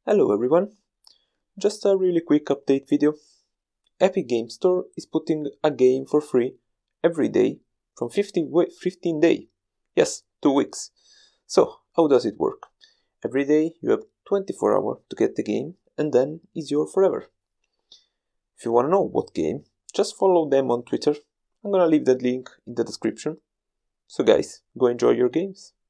Hello everyone, just a really quick update video. Epic Games Store is putting a game for free every day from 15 days. Yes, 2 weeks. So, how does it work? Every day you have 24 hours to get the game and then it's yours forever. If you wanna know what game, just follow them on Twitter. I'm gonna leave that link in the description. So guys, go enjoy your games.